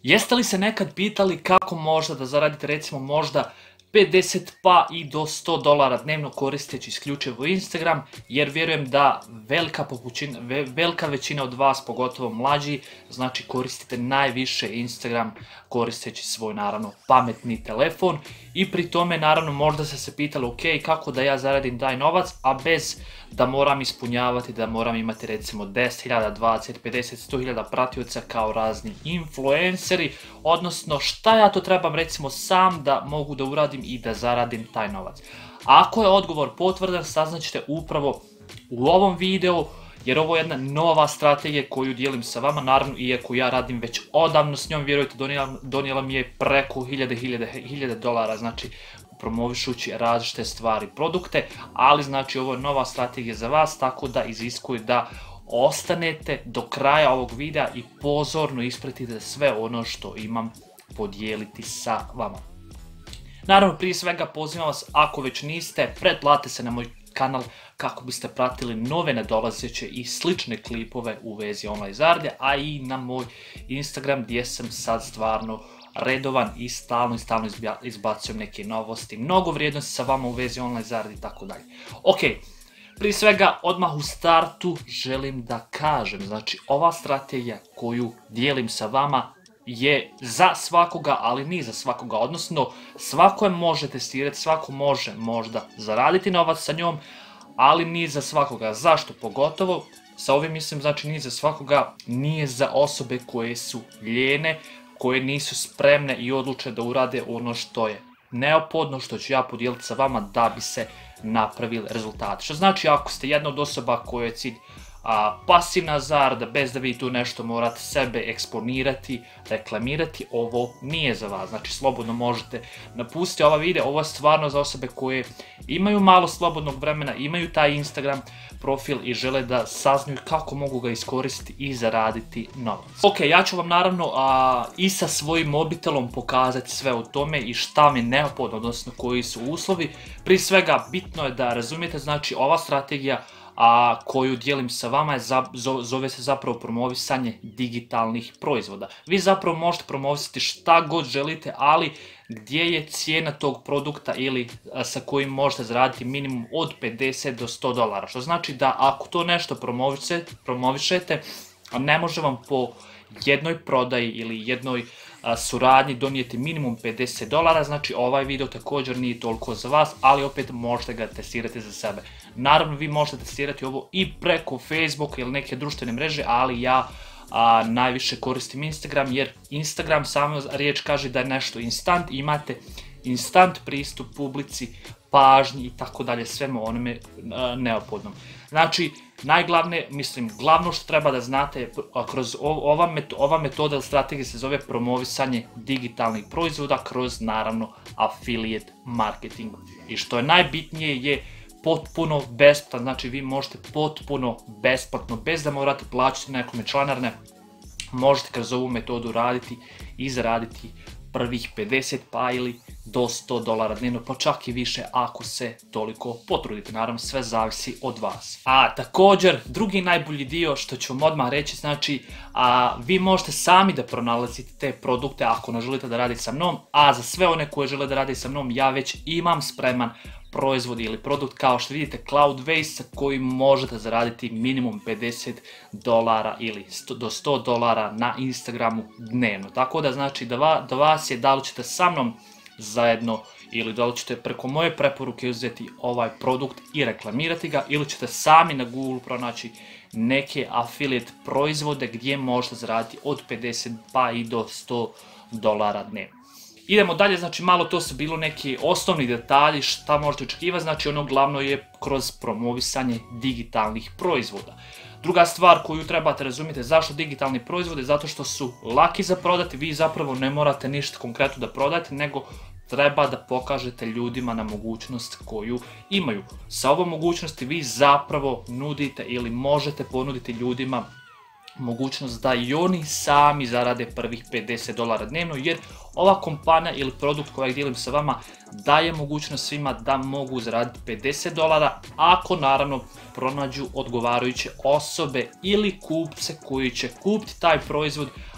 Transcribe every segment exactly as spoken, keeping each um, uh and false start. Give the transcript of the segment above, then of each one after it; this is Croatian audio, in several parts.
Jeste li se nekad pitali kako možda da zaradite recimo možda pedeset pa i do sto dolara dnevno koristeći isključivo Instagram, jer vjerujem da velika, popućina, velika većina od vas, pogotovo mlađi, znači koristite najviše Instagram koristeći svoj naravno pametni telefon i pri tome naravno možda ste se pitali ok, kako da ja zaradim taj novac, a bez da moram ispunjavati, da moram imati recimo deset hiljada, dvadeset, pedeset, sto hiljada pratioca kao razni influenceri, odnosno šta ja to trebam recimo sam da mogu da uradim i da zaradim taj novac. Ako je odgovor potvrdan, saznaćete upravo u ovom videu, jer ovo je jedna nova strategija koju dijelim sa vama, naravno iako ja radim već odavno s njom, vjerujte, donijela, donijela mi je preko hiljade, hiljade, hiljade dolara, znači promovišući različite stvari, produkte, ali znači ovo je nova strategija za vas, tako da iziskuje da ostanete do kraja ovog videa i pozorno ispratite sve ono što imam podijeliti sa vama. Naravno, prije svega pozivam vas, ako već niste, pretplatite se na moj kanal kako biste pratili nove nadolazeće i slične klipove u vezi online zarade, a i na moj Instagram gdje sam sad stvarno redovan i stalno i stalno izbacujem neke novosti, mnogo vrijednosti sa vama u vezi online zarade i tako dalje. Ok, prije svega odmah u startu želim da kažem, znači ova strategija koju dijelim sa vama je za svakoga, ali nije za svakoga, odnosno svako je može testirati, svako može možda zaraditi novac sa njom, ali nije za svakoga. Zašto? Pogotovo sa ovim mislim, znači nije za svakoga, nije za osobe koje su lijene, koje nisu spremne i odluče da urade ono što je neophodno, što ću ja podijeliti sa vama da bi se napravili rezultati. Što znači ako ste jedna od osoba koja je cilj a, pasivna zarada, bez da vi tu nešto morate sebe eksponirati, reklamirati, ovo nije za vas. Znači slobodno možete napustiti ova videa, ovo je stvarno za osobe koje imaju malo slobodnog vremena, imaju taj Instagram profil i žele da saznaju kako mogu ga iskoristiti i zaraditi novac. Ok, ja ću vam naravno a, i sa svojim mobitelom pokazati sve o tome i šta mi je neophodno, odnosno koji su uslovi. Prije svega bitno je da razumijete, znači ova strategija a koju dijelim sa vama je, zove se zapravo promovisanje digitalnih proizvoda. Vi zapravo možete promovisati šta god želite, ali gdje je cijena tog produkta ili sa kojim možete zaraditi minimum od pedeset do sto dolara. Što znači da ako to nešto promovišete, ne može vam po jednoj prodaji ili jednoj suradnji donijeti minimum pedeset dolara, znači ovaj video također nije toliko za vas, ali opet možete ga testirati za sebe. Naravno vi možete testirati ovo i preko Facebooka ili neke društvene mreže, ali ja a, najviše koristim Instagram, jer Instagram sama riječ kaže da je nešto instant, imate instant pristup publici, pažnji i tako dalje, svemu onome neophodnom. Znači, najglavnije, mislim, glavno što treba da znate, kroz ova, meto, ova metoda ili strategija se zove promovisanje digitalnih proizvoda kroz, naravno, affiliate marketing. I što je najbitnije je potpuno besplatno, znači vi možete potpuno besplatno, bez da morate plaćati nekome članarine, možete kroz ovu metodu raditi i zaraditi prvih pedeset pa ili do sto dolara dnevno, pa čak i više ako se toliko potrudite. Naravno sve zavisi od vas. A također drugi najbolji dio što ću vam odmah reći, znači a, vi možete sami da pronalazite te produkte ako ne želite da radite sa mnom, a za sve one koje žele da rade sa mnom ja već imam spreman proizvod ili produkt, kao što vidite Cloudways, sa kojim možete zaraditi minimum pedeset dolara ili do sto dolara na Instagramu dnevno. Tako da znači da, va, da vas je da li ćete sa mnom zajedno ili da li ćete preko moje preporuke uzeti ovaj produkt i reklamirati ga, ili ćete sami na Google pronaći neke affiliate proizvode gdje možete zaraditi od pedeset pa i do sto dolara dnevno. Idemo dalje, znači malo to su bilo neki osnovni detalji šta možete očekivati, znači ono glavno je kroz promovisanje digitalnih proizvoda. Druga stvar koju trebate razumjeti, zašto digitalni proizvodi, zato što su laki za prodati, vi zapravo ne morate ništa konkretno da prodate, nego treba da pokažete ljudima na mogućnost koju imaju. Sa ovom mogućnosti vi zapravo nudite ili možete ponuditi ljudima mogućnost da i oni sami zarade prvih pedeset dolara dnevno, jer ova kompanija ili produkt kojeg dijelim sa vama daje mogućnost svima da mogu zaraditi pedeset dolara ako naravno pronađu odgovarajuće osobe ili kupce koji će kupiti taj proizvod,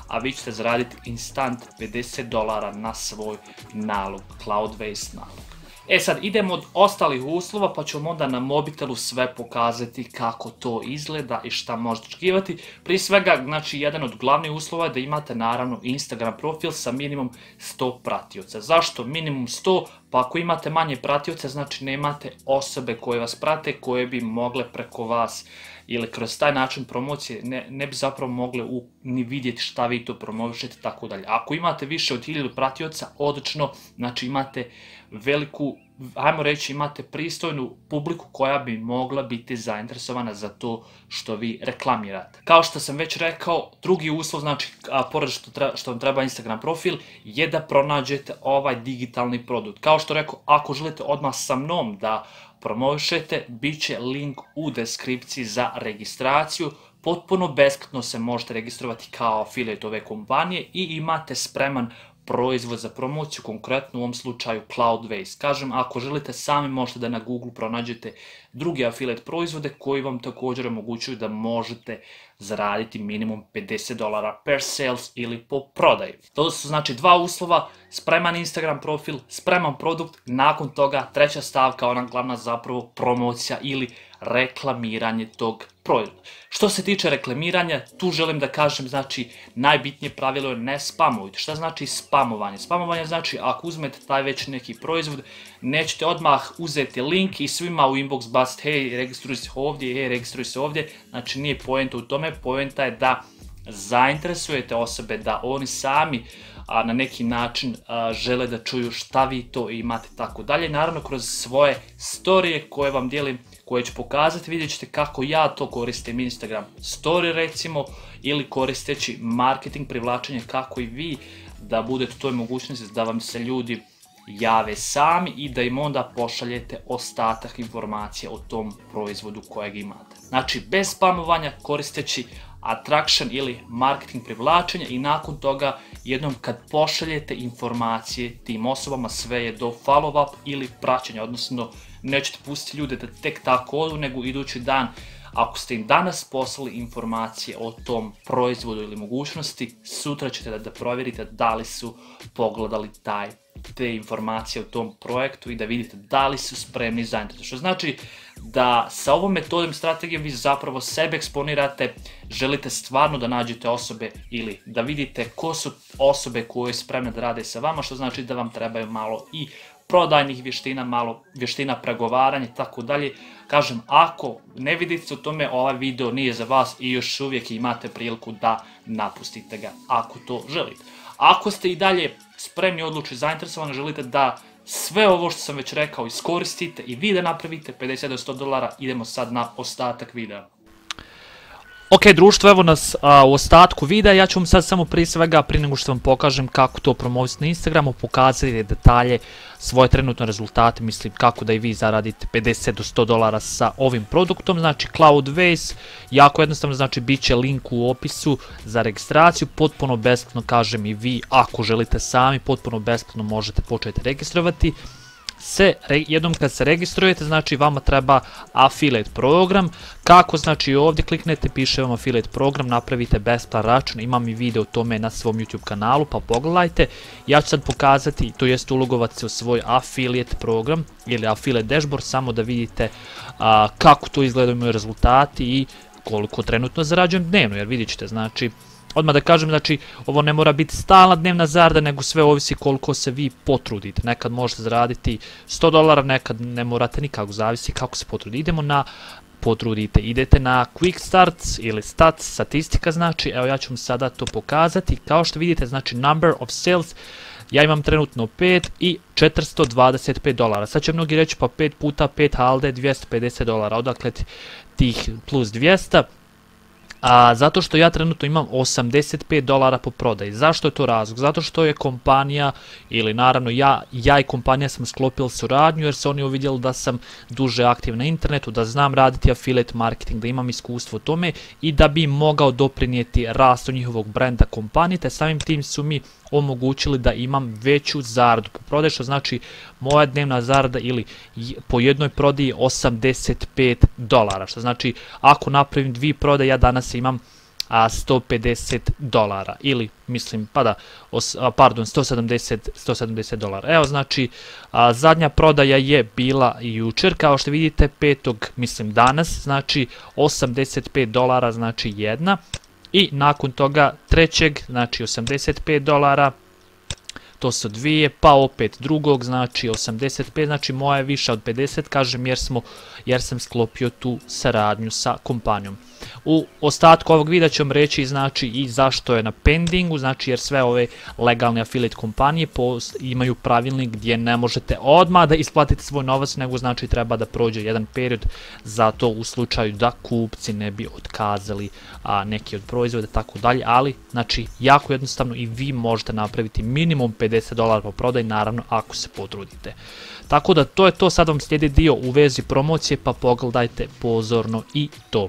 a vi ćete zaraditi instant pedeset dolara na svoj nalog, Cloudways nalog. E sad, idemo od ostalih uslova, pa ću vam onda na mobitelu sve pokazati kako to izgleda i šta možete očekivati. Prije svega, znači, jedan od glavnih uslova je da imate naravno Instagram profil sa minimum sto pratioca. Zašto minimum sto? Pa ako imate manje pratioca, znači nemate osobe koje vas prate, koje bi mogle preko vas ili kroz taj način promocije ne, ne bi zapravo mogle u, ni vidjeti šta vi to promovišete, tako dalje. Ako imate više od hiljadu pratioca, odlično, znači imate veliku, ajmo reći, imate pristojnu publiku koja bi mogla biti zainteresovana za to što vi reklamirate. Kao što sam već rekao, drugi uslov, znači, a, pored što, treba, što vam treba Instagram profil, je da pronađete ovaj digitalni produkt. Kao što rekao, ako želite odmah sa mnom da promovišete, bit će link u deskripciji za registraciju. Potpuno besplatno se možete registrovati kao affiliate ove kompanije i imate spreman proizvod za promociju, konkretno u ovom slučaju Cloudways. Kažem, ako želite sami možete da na Google pronađete druge affiliate proizvode koji vam također omogućuju da možete zaraditi minimum pedeset dolara per sales ili po prodaji. To su znači dva uslova, spreman Instagram profil, spreman produkt, nakon toga treća stavka, ona glavna zapravo promocija ili reklamiranje tog proizvoda. Što se tiče reklamiranja, tu želim da kažem, znači, najbitnije pravilo je ne spamujte. Šta znači spamovanje? Spamovanje znači ako uzmete taj već neki proizvod, nećete odmah uzeti link i svima u inbox baciti hej, registruj se ovdje, hej, registruj se ovdje. Znači nije poenta u tome, poenta je da zainteresujete osobe, da oni sami a, na neki način a, žele da čuju šta vi to imate, tako dalje. Naravno kroz svoje storije koje vam dijelim, koje ću pokazati, vidjet ćete kako ja to koristim Instagram story recimo, ili koristeći marketing privlačenje, kako i vi da budete u toj mogućnosti da vam se ljudi jave sami i da im onda pošaljete ostatak informacija o tom proizvodu kojeg imate. Znači bez spamovanja, koristeći attraction ili marketing privlačenja i nakon toga jednom kad pošaljete informacije tim osobama, sve je do follow up ili praćenja, odnosno nećete pustiti ljude da tek tako odu, nego idući dan, ako ste im danas poslali informacije o tom proizvodu ili mogućnosti, sutra ćete da, da provjerite da li su pogledali taj, te informacije o tom projektu i da vidite da li su spremni za interes. Što znači da sa ovom metodom, strategijom vi zapravo sebe eksponirate, želite stvarno da nađete osobe ili da vidite ko su osobe koje su spremne da rade sa vama, što znači da vam trebaju malo i prodajnih vještina, malo vještina pregovaranja i tako dalje. Kažem, ako ne vidite u tome, ovaj video nije za vas i još uvijek imate priliku da napustite ga ako to želite. Ako ste i dalje spremni, odlučni, zainteresovani, želite da sve ovo što sam već rekao iskoristite i vi da napravite pedeset do sto dolara, idemo sad na ostatak videa. Ok društvo, evo nas a, u ostatku videa, ja ću vam sad samo prije svega, prije nego što vam pokažem kako to promovisati na Instagramu, pokazati detalje, svoje trenutne rezultate, mislim kako da i vi zaradite pedeset do sto dolara sa ovim produktom. Znači Cloudways, jako jednostavno, znači bit će link u opisu za registraciju, potpuno besplatno, kažem i vi ako želite sami, potpuno besplatno možete početi registrovati. Se, jednom kad se registrujete, znači vama treba affiliate program. Kako? Znači ovdje kliknete, piše vam affiliate program, napravite besplatan račun, imam i video o tome na svom YouTube kanalu, pa pogledajte. Ja ću sad pokazati, to jest ulogovati se u svoj affiliate program ili affiliate dashboard, samo da vidite a, kako to izgledaju moji rezultati i koliko trenutno zarađujem dnevno, jer vidjet ćete, znači odmah da kažem, znači, ovo ne mora biti stalna dnevna zarada, nego sve ovisi koliko se vi potrudite. Nekad možete zaraditi sto dolara, nekad ne morate nikako, zavisi kako se potrudite. Idemo na potrudite, idete na Quick Starts ili Stats, statistika, znači, evo ja ću vam sada to pokazati. Kao što vidite, znači, number of sales, ja imam trenutno pet i četiristo dvadeset pet dolara. Sad će mnogi reći, pa pet puta pet halde, dvjesto pedeset dolara, odakle tih plus dvjesto. A, zato što ja trenutno imam osamdeset pet dolara po prodaji. Zašto je to razlog? Zato što je kompanija, ili naravno ja, ja i kompanija sam sklopili suradnju jer se oni uvidjeli da sam duže aktiv na internetu, da znam raditi affiliate marketing, da imam iskustvo u tome i da bi mogao doprinijeti rastu njihovog brenda kompanije, te samim tim su mi omogućili da imam veću zaradu po prodaji, što znači moja dnevna zarada ili po jednoj prodaji osamdeset pet dolara, što znači ako napravim dvije prodaje, ja danas imam a, sto pedeset dolara ili mislim pa da os, a, pardon sto sedamdeset dolara. Evo znači a, zadnja prodaja je bila jučer kao što vidite petog mislim danas, znači osamdeset pet dolara znači jedna i nakon toga trećeg znači osamdeset pet dolara. To su dvije, pa opet drugog, znači osamdeset pet, znači moja je više od pedeset, kažem jer, smo, jer sam sklopio tu saradnju sa kompanijom. U ostatku ovog videa ću vam reći znači i zašto je na pendingu, znači jer sve ove legalne affiliate kompanije imaju pravilnik gdje ne možete odmah da isplatite svoj novac, nego znači treba da prođe jedan period, zato u slučaju da kupci ne bi otkazali a, neki od proizvoda tako dalje, ali znači jako jednostavno i vi možete napraviti minimum pedeset dolara po prodaj, naravno ako se potrudite. Tako da to je to, sad vam slijedi dio u vezi promocije, pa pogledajte pozorno i to.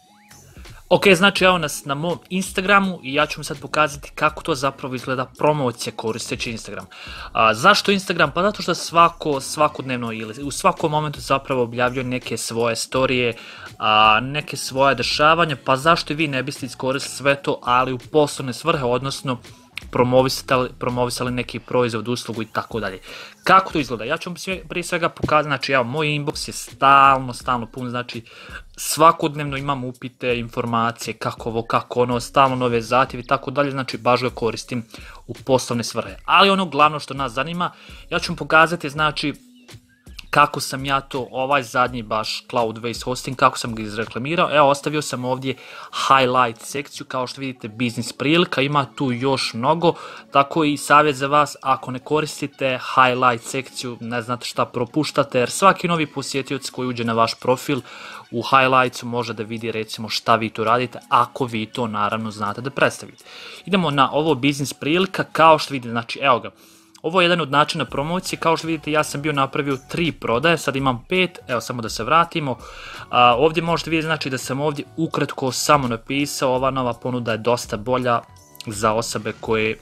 Ok, znači evo nas na mom Instagramu i ja ću vam sad pokazati kako to zapravo izgleda promocija koristeći Instagram. A, zašto Instagram? Pa zato što svako, svakodnevno ili u svakom momentu zapravo objavljuje neke svoje storije, a, neke svoje dešavanja, pa zašto i vi ne biste iskoristili sve to, ali u poslovne svrhe, odnosno promovisali, promovisali neki proizvod, uslugu i tako dalje. Kako to izgleda? Ja ću vam prije svega pokazati, znači evo, moj inbox je stalno, stalno pun, znači svakodnevno imam upite, informacije, kako ovo, kako ono, stalno nove zahtjeve i tako dalje, znači baš ga koristim u poslovne svrhe. Ali ono glavno što nas zanima, ja ću vam pokazati, znači, kako sam ja to, ovaj zadnji baš Cloudways hosting, kako sam ga izreklamirao. Evo, ostavio sam ovdje highlight sekciju, kao što vidite biznis prilika, ima tu još mnogo, tako i savjet za vas, ako ne koristite highlight sekciju, ne znate šta propuštate, jer svaki novi posjetioc koji uđe na vaš profil u highlightsu može da vidi recimo šta vi tu radite, ako vi to naravno znate da predstavite. Idemo na ovo biznis prilika, kao što vidite, znači evo ga. Ovo je jedan od načina promocije, kao što vidite ja sam bio napravio tri prodaje, sad imam pet, evo samo da se vratimo. A, ovdje možete vidjeti znači da sam ovdje ukratko samo napisao, ova nova ponuda je dosta bolja za osobe koje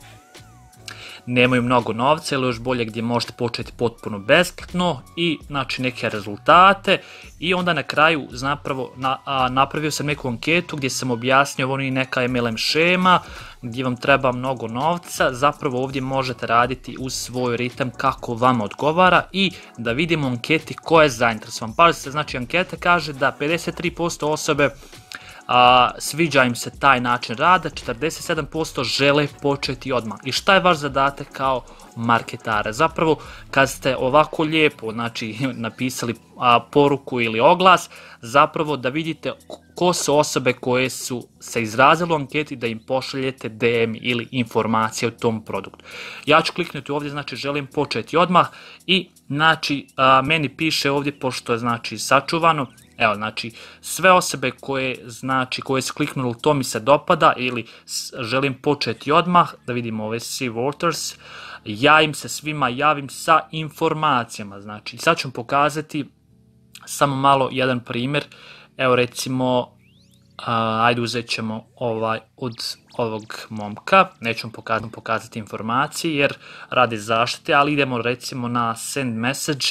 nemaju mnogo novca ili još bolje gdje možete početi potpuno besplatno i znači neke rezultate i onda na kraju zapravo na, a, napravio sam neku anketu gdje sam objasnio ovo je neka M L M šema gdje vam treba mnogo novca, zapravo ovdje možete raditi uz svoj ritam kako vam odgovara i da vidimo anketi ko je zainteresovan. Pazite, znači anketa kaže da pedeset tri posto osobe A, sviđa im se taj način rada, četrdeset sedam posto žele početi odmah. I šta je vaš zadatak kao marketara? Zapravo kad ste ovako lijepo znači, napisali a, poruku ili oglas, zapravo da vidite ko su osobe koje su se izrazile u anketi, da im pošaljete D M ili informacije o tom produktu. Ja ću kliknuti ovdje, znači želim početi odmah i znači a, meni piše ovdje, pošto je znači sačuvano, evo, znači, sve osobe koje, znači, koje su kliknuli to mi se dopada ili želim početi odmah, da vidimo ove Sea Waters, ja im se svima javim sa informacijama, znači, sad ću vam pokazati samo malo jedan primjer, evo recimo, uh, ajde uzet ćemo ovaj od ovog momka, neću vam pokazati, pokazati informacije jer radi zaštite, ali idemo recimo na send message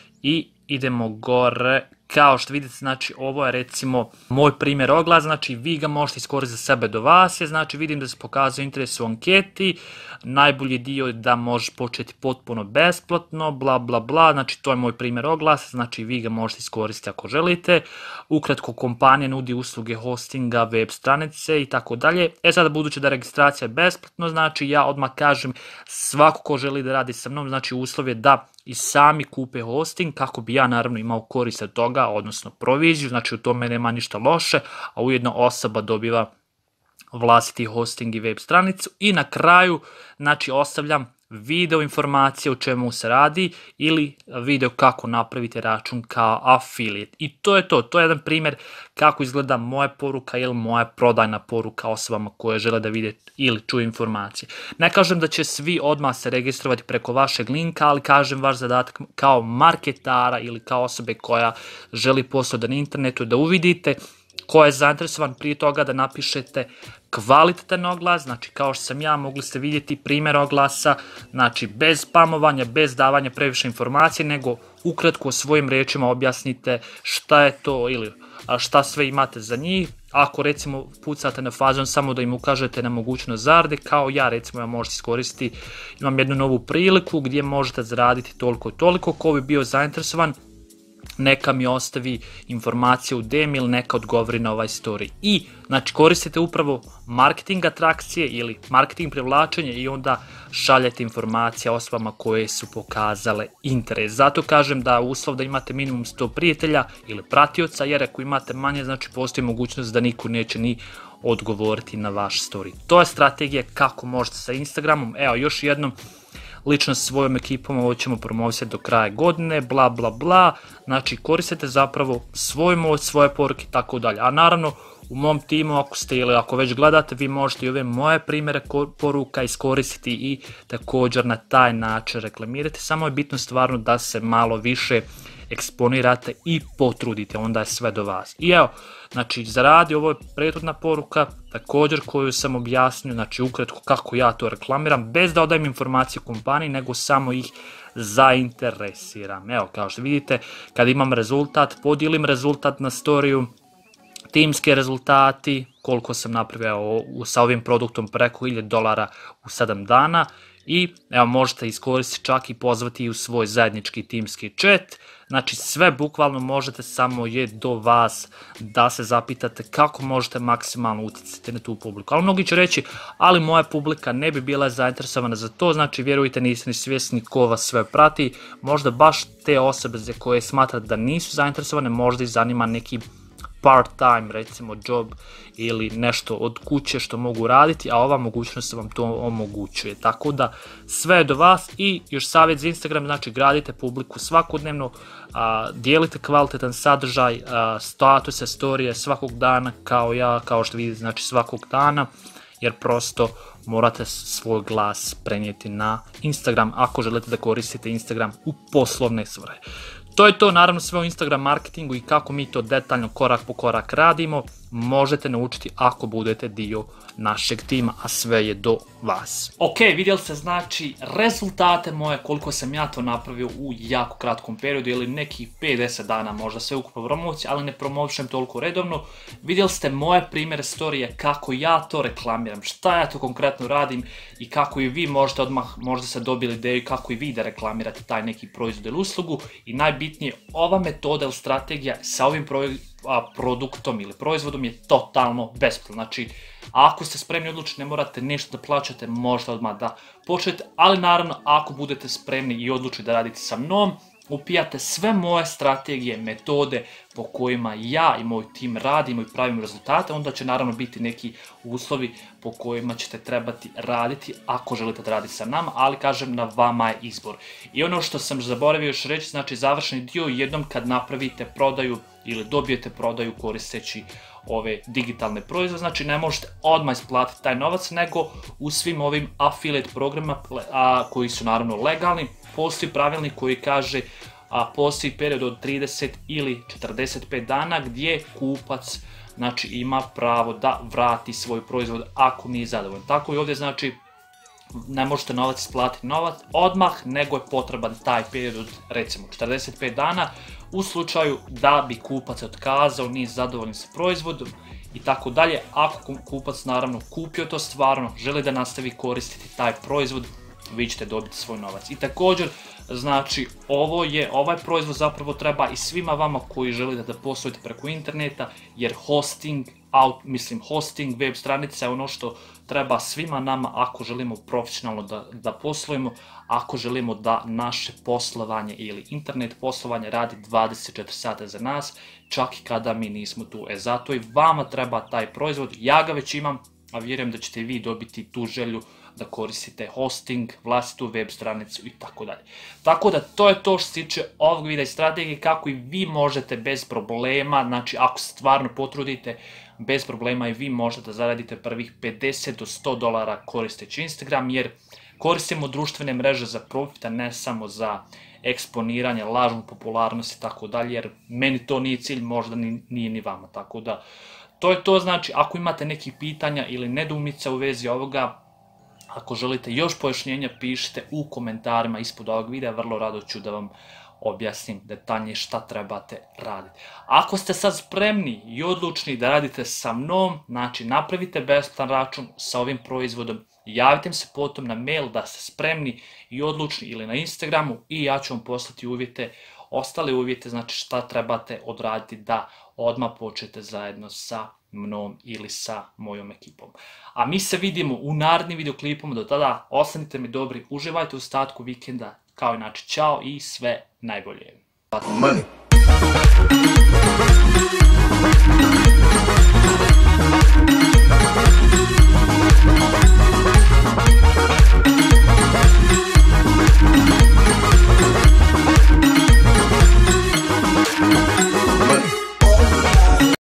i idemo gore. Kao što vidite, znači ovo je recimo moj primjer oglas, znači vi ga možete iskoristiti za sebe do vas, je, znači vidim da se pokazuje interes u anketi, najbolji dio je da možeš početi potpuno besplatno, bla bla bla, znači to je moj primjer oglas, znači vi ga možete iskoristiti ako želite, ukratko kompanija nudi usluge hostinga, web stranice i tako dalje. E sada budući da registracija je besplatno, znači ja odmah kažem svako ko želi da radi sa mnom, znači uslov je da i sami kupe hosting kako bi ja naravno imao korist od toga, odnosno proviziju, znači u tome nema ništa loše, a ujedno osoba dobiva vlastiti hosting i web stranicu i na kraju znači ostavljam video informacije o čemu se radi ili video kako napraviti račun kao affiliate. I to je to, to je jedan primjer kako izgleda moja poruka ili moja prodajna poruka osobama koje žele da vide ili čuju informacije. Ne kažem da će svi odmah se registrovati preko vašeg linka, ali kažem vaš zadatak kao marketara ili kao osobe koja želi poslovati na internetu da uvidite ko je zainteresovan, prije toga da napišete kvalitetan oglas, znači kao što sam ja, mogli ste vidjeti primjer oglasa, znači bez spamovanja, bez davanja previše informacije, nego ukratko svojim riječima objasnite šta je to ili šta sve imate za njih, ako recimo pucate na fazon samo da im ukažete na mogućnost zarade, kao ja recimo ja možete iskoristiti, imam jednu novu priliku gdje možete zaraditi toliko i toliko, ko bi bio zainteresovan neka mi ostavi informacije u D M ili neka odgovori na ovaj story. I znači koristite upravo marketing atrakcije ili marketing privlačenje i onda šaljete informacije osobama koje su pokazale interes. Zato kažem da uslov da imate minimum sto prijatelja ili pratioca, jer ako imate manje znači postoji mogućnost da niko neće ni odgovoriti na vaš story. To je strategija kako možete sa Instagramom. Evo još jednom, lično sa svojom ekipom, ovo ćemo promovisati do kraja godine, bla bla bla, znači koristite zapravo svoj moć, svoje poruke i tako dalje. A naravno u mom timu ako ste ili ako već gledate, vi možete i ove moje primjere poruka iskoristiti i također na taj način reklamirati, samo je bitno stvarno da se malo više eksponirate i potrudite, onda je sve do vas. I evo, znači zaradi, ovo je prethodna poruka, također koju sam objasnio, znači ukratko kako ja to reklamiram, bez da odajem informacije kompaniji, nego samo ih zainteresiram. Evo, kao što vidite, kad imam rezultat, podijelim rezultat na storiju, timske rezultati, koliko sam napravio sa ovim produktom preko hiljadu dolara u sedam dana, i evo možete iskoristiti čak i pozvati i u svoj zajednički timski chat. Znači sve bukvalno možete, samo je do vas da se zapitate kako možete maksimalno utjecati na tu publiku. Ali mnogi će reći, ali moja publika ne bi bila zainteresovana za to, znači vjerujte niste ni svjesni ko vas sve prati, možda baš te osobe za koje smatrate da nisu zainteresovane, možda ih zanima neki part-time recimo job ili nešto od kuće što mogu raditi, a ova mogućnost vam to omogućuje. Tako da sve je do vas. I još savjet za Instagram, znači gradite publiku svakodnevno, a, dijelite kvalitetan sadržaj, a, statuse, storije svakog dana kao ja, kao što vidite, znači svakog dana, jer prosto morate svoj glas prenijeti na Instagram ako želite da koristite Instagram u poslovne svrhe. To je to, naravno sve o Instagram marketingu i kako mi to detaljno korak po korak radimo, možete naučiti ako budete dio našeg tima, a sve je do vas. Ok, vidjeli ste znači rezultate moje, koliko sam ja to napravio u jako kratkom periodu ili nekih pedeset dana možda sve ukupno promocije, ali ne promovišem toliko redovno. Vidjeli ste moje primjere storije kako ja to reklamiram, šta ja to konkretno radim i kako i vi možete odmah možda se dobili ideju kako i vi da reklamirate taj neki proizvod ili uslugu. I najbitnije, ova metoda ili strategija sa ovim produktom ili proizvodom je totalno besplatna. Znači, ako ste spremni odlučiti, ne morate nešto da plaćate, možete odmah da počnete, ali naravno ako budete spremni i odlučiti da radite sa mnom, upijate sve moje strategije, metode po kojima ja i moj tim radimo i pravimo rezultate, onda će naravno biti neki uslovi po kojima ćete trebati raditi ako želite da radite sa nama, ali kažem, na vama je izbor. I ono što sam zaboravio još reći, znači završeni dio, jednom kad napravite prodaju ili dobijete prodaju koristeći ove digitalne proizvode, znači ne možete odmah isplatiti taj novac, nego u svim ovim affiliate programima koji su naravno legalni, postoji pravilnik koji kaže a postoji period od trideset ili četrdeset pet dana gdje kupac znači ima pravo da vrati svoj proizvod ako nije zadovoljan. Tako i ovdje, znači ne možete novac isplatiti novac odmah, nego je potreban taj period od recimo četrdeset pet dana u slučaju da bi kupac otkazao, nije zadovoljan sa proizvodom i tako dalje. Ako kupac naravno kupio to stvarno, želi da nastavi koristiti taj proizvod, vi ćete dobiti svoj novac. I također, znači, ovo je, ovaj proizvod zapravo treba i svima vama koji želite da poslujete preko interneta, jer hosting, out, mislim hosting web stranica je ono što treba svima nama ako želimo profesionalno da, da poslujemo, ako želimo da naše poslovanje ili internet poslovanje radi dvadeset četiri sata za nas, čak i kada mi nismo tu. E zato i vama treba taj proizvod, ja ga već imam, a vjerujem da ćete vi dobiti tu želju da koristite hosting, vlastitu web stranicu i tako dalje. Tako da to je to što se tiče ovog videa i strategije kako i vi možete bez problema, znači ako se stvarno potrudite, bez problema i vi možete da zaradite prvih pedeset do sto dolara koristeći Instagram, jer koristimo društvene mreže za profit, a ne samo za eksponiranje, lažnu popularnost i tako dalje, jer meni to nije cilj, možda nije ni vama. Tako da to je to, znači ako imate nekih pitanja ili nedoumica u vezi ovoga, ako želite još pojašnjenja, pišite u komentarima ispod ovog videa, vrlo rado ću da vam objasnim detaljnije šta trebate raditi. Ako ste sad spremni i odlučni da radite sa mnom, znači napravite besplatan račun sa ovim proizvodom, javite mi se potom na mail da ste spremni i odlučni ili na Instagramu i ja ću vam poslati uvjete, ostale uvjete, znači šta trebate odraditi da odmah počnete zajedno sa mnom ili sa mojom ekipom. A mi se vidimo u narednim videoklipom, do tada ostanite mi dobri, uživajte u ostatku vikenda, kao inače čao i sve najbolje. Money.